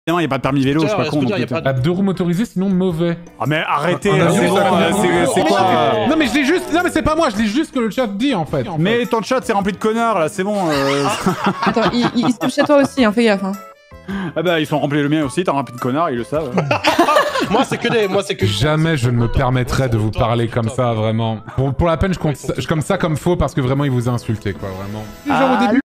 Non, il n'y a pas de permis vélo, je suis pas con. À 2 roues motorisées, sinon mauvais. Ah mais arrêtez, c'est quoi? Non mais je l'ai juste... Non mais c'est pas moi, je dis juste que le chat dit en fait. Mais ton chat c'est rempli de connards là, c'est bon. Attends, ils sont chez toi aussi, hein, fais gaffe. Hein. Ah bah ils sont remplis le mien aussi, t'as rempli de connards, ils le savent. Moi c'est que des... Jamais je ne me permettrais de vous parler comme ça, vraiment. Pour la peine, je compte ça comme faux parce que vraiment il vous a insulté quoi, vraiment. Genre au début...